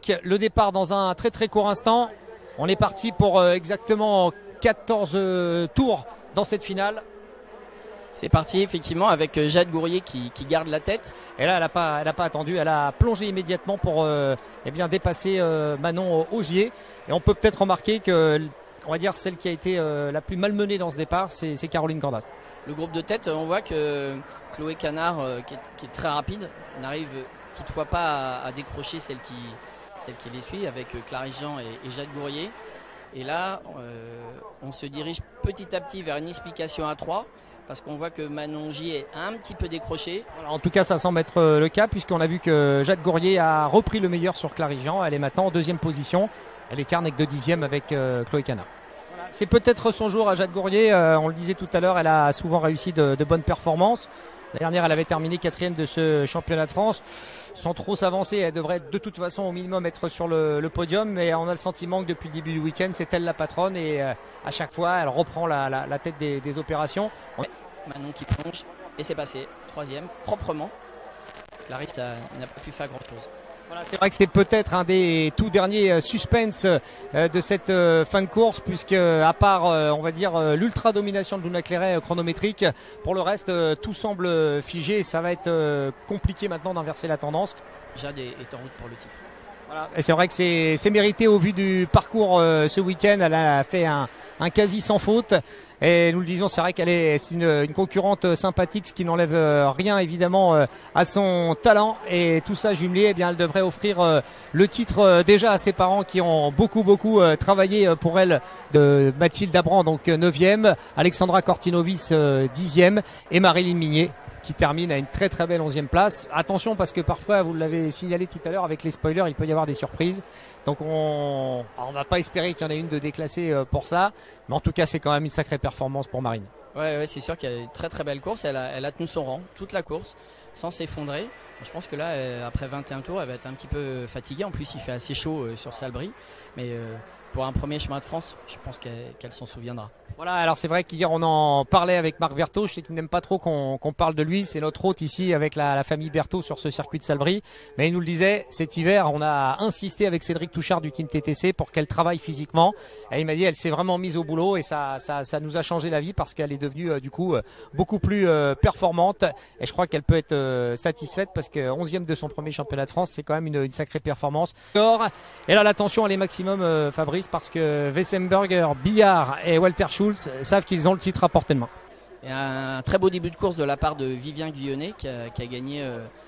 Le départ dans un très très court instant. On est parti pour exactement 14 tours dans cette finale. C'est parti effectivement avec Jade Gourrier qui garde la tête. Et là elle n'a pas attendu, elle a plongé immédiatement pour eh bien, dépasser Manon Augier. Et on peut peut-être remarquer que, on va dire, celle qui a été la plus malmenée dans ce départ, c'est Caroline Cordas. Le groupe de tête, on voit que Chloé Canard, qui est très rapide, n'arrive toutefois pas à décrocher celle qui les suit avec Clarisse Jean et Jade Gourrier. Et là, on se dirige petit à petit vers une explication à 3. Parce qu'on voit que Manon J est un petit peu décroché. Voilà, en tout cas, ça semble être le cas, puisqu'on a vu que Jade Gourrier a repris le meilleur sur Clarisse Jean. Elle est maintenant en deuxième position. Elle écarte avec 2 dixièmes avec Chloé Canard. Voilà, c'est peut-être son jour à Jade Gourrier. On le disait tout à l'heure, elle a souvent réussi de bonnes performances. La dernière, elle avait terminé 4e de ce championnat de France. Sans trop s'avancer, elle devrait de toute façon au minimum être sur le podium. Mais on a le sentiment que depuis le début du week-end, c'est elle la patronne. Et à chaque fois, elle reprend la tête des opérations. Manon qui plonge. Et c'est passé. 3e, proprement. Clarisse n'a pas pu faire grand-chose. Voilà, c'est vrai que c'est peut-être un des tout derniers suspens de cette fin de course, puisque à part on va dire l'ultra domination de Luna Clairet chronométrique, pour le reste tout semble figé et ça va être compliqué maintenant d'inverser la tendance. Jade est en route pour le titre. Voilà. Et c'est vrai que c'est mérité au vu du parcours ce week-end. Elle a fait un quasi sans faute. Et nous le disions, c'est vrai qu'elle est une concurrente sympathique, ce qui n'enlève rien évidemment à son talent. Et tout ça jumelé, eh bien, elle devrait offrir le titre déjà à ses parents qui ont beaucoup travaillé pour elle, de Mathilde Abran, donc 9e, Alexandra Cortinovis 10e et Marilyn Mignet qui termine à une très très belle 11e place. Attention parce que parfois, vous l'avez signalé tout à l'heure avec les spoilers, il peut y avoir des surprises. Donc on va pas espérer qu'il y en ait une de déclassée pour ça. Mais en tout cas, c'est quand même une sacrée performance pour Marine. Ouais, c'est sûr qu'elle a une très très belle course. Elle a tenu son rang toute la course sans s'effondrer. Je pense que là, après 21 tours, elle va être un petit peu fatiguée. En plus, il fait assez chaud sur Salbris. Mais pour un premier chemin de France, je pense qu'elle s'en souviendra. Voilà, alors c'est vrai qu'hier on en parlait avec Marc Berthaud. Je sais qu'il n'aime pas trop qu'on parle de lui. C'est notre hôte ici avec la famille Berthaud sur ce circuit de Salbris. Mais il nous le disait, cet hiver, on a insisté avec Cédric Touchard du Team TTC pour qu'elle travaille physiquement. Et il m'a dit, elle s'est vraiment mise au boulot et ça nous a changé la vie parce qu'elle est devenue du coup beaucoup plus performante. Et je crois qu'elle peut être satisfaite parce que 11e de son premier championnat de France, c'est quand même une sacrée performance. Et là, l'attention, elle est maximum, Fabrice, parce que Weissenberger, Billard et Walter Schulz savent qu'ils ont le titre à portée de main. Et un très beau début de course de la part de Vivien Guyonnet qui a gagné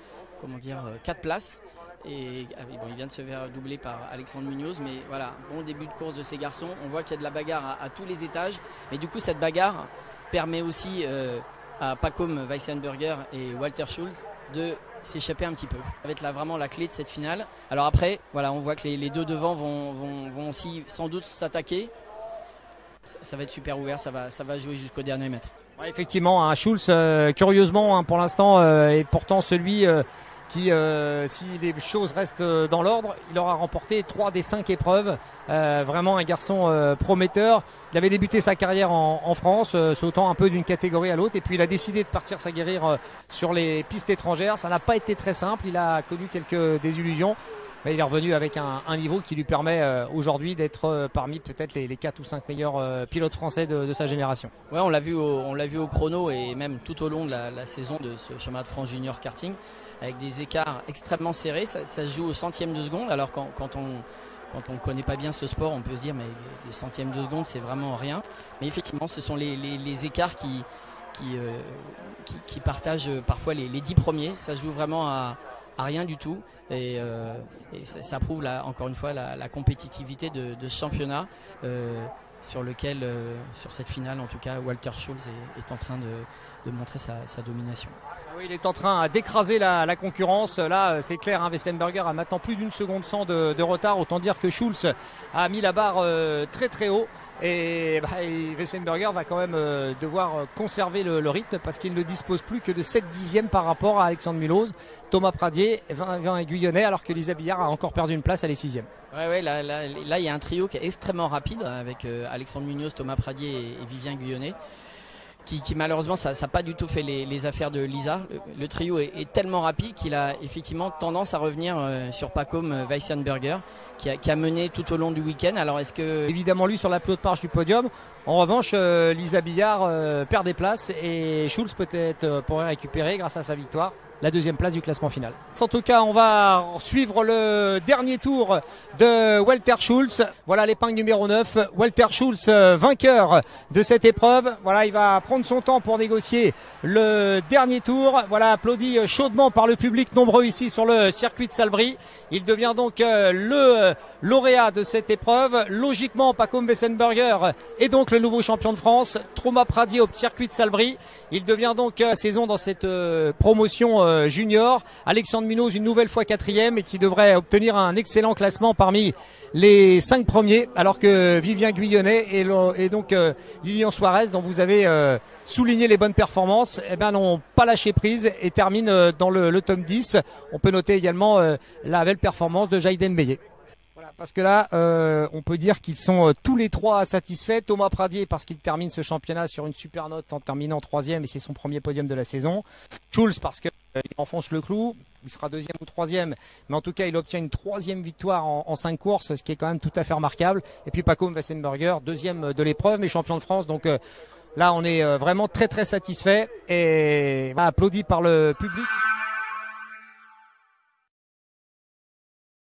4 places. Et bon, il vient de se faire doubler par Alexandre Munoz, mais voilà, bon début de course de ces garçons. On voit qu'il y a de la bagarre à tous les étages. Mais du coup, cette bagarre permet aussi à Pacôme Weissenberger et Walter Schulz de s'échapper un petit peu. Ça va être là vraiment la clé de cette finale. Alors après, voilà, on voit que les deux devant vont aussi sans doute s'attaquer. Ça va être super ouvert, ça va jouer jusqu'au dernier mètre. Ouais, effectivement, un Schulz, curieusement, pour l'instant, est pourtant celui qui, si les choses restent dans l'ordre, il aura remporté 3 des 5 épreuves. Vraiment un garçon prometteur. Il avait débuté sa carrière en France, sautant un peu d'une catégorie à l'autre, et puis il a décidé de partir s'aguerrir sur les pistes étrangères. Ça n'a pas été très simple, il a connu quelques désillusions. Mais il est revenu avec un niveau qui lui permet aujourd'hui d'être parmi peut-être les 4 ou 5 meilleurs pilotes français de sa génération. Ouais, on l'a vu au chrono et même tout au long de la saison de ce championnat de France junior karting avec des écarts extrêmement serrés. Ça se joue au centième de seconde. Alors quand on ne connaît pas bien ce sport, on peut se dire mais des centièmes de seconde c'est vraiment rien. Mais effectivement, ce sont les écarts qui partagent parfois les 10 premiers. Ça se joue vraiment à rien du tout et ça prouve là, encore une fois la compétitivité de ce championnat sur lequel, sur cette finale en tout cas, Walter Schulz est en train de montrer sa domination. Oui, il est en train d'écraser la concurrence. Là, c'est clair, hein, Weissenberger a maintenant plus d'une seconde 100 de retard. Autant dire que Schulz a mis la barre très très haut. Et Weissenberger va quand même devoir conserver le rythme parce qu'il ne dispose plus que de 7 dixièmes par rapport à Alexandre Mulhouse, Thomas Pradier, Vin Guyonnet, alors que Lisa Billard a encore perdu une place, elle est 6e. Ouais, là il y a un trio qui est extrêmement rapide avec Alexandre Munoz, Thomas Pradier et Vivien Guyonnet. qui malheureusement ça n'a pas du tout fait les affaires de Lisa. Le trio est tellement rapide qu'il a effectivement tendance à revenir sur Pacôme Weissenberger qui a mené tout au long du week-end. Alors est-ce que évidemment lui sur la plus haute marche du podium. En revanche, Lisa Billard perd des places et Schulz peut-être pourrait récupérer grâce à sa victoire la deuxième place du classement final. En tout cas, on va suivre le dernier tour de Walter Schulz. Voilà l'épingle numéro 9. Walter Schulz, vainqueur de cette épreuve. Voilà, il va prendre son temps pour négocier le dernier tour. Voilà, applaudi chaudement par le public nombreux ici sur le circuit de Salbris. Il devient donc le lauréat de cette épreuve. Logiquement, Pacôme Weissenberger est donc le nouveau champion de France. Trauma Pradier au circuit de Salbris. Il devient donc saison dans cette promotion junior. Alexandre Munoz une nouvelle fois 4e et qui devrait obtenir un excellent classement parmi les 5 premiers, alors que Vivien Guyonnet et donc Lilian Suarez, dont vous avez souligné les bonnes performances, eh ben, n'ont pas lâché prise et terminent dans le top 10. On peut noter également la belle performance de Jaïden Beye. Voilà, parce que là, on peut dire qu'ils sont tous les trois satisfaits. Thomas Pradier parce qu'il termine ce championnat sur une super note en terminant 3e et c'est son premier podium de la saison. Schulz parce que il enfonce le clou, il sera 2e ou 3e, mais en tout cas il obtient une 3e victoire en 5 courses, ce qui est quand même tout à fait remarquable. Et puis Pacôme Weissenberger, 2e de l'épreuve, mais champion de France. Donc là on est vraiment très très satisfait et applaudi par le public.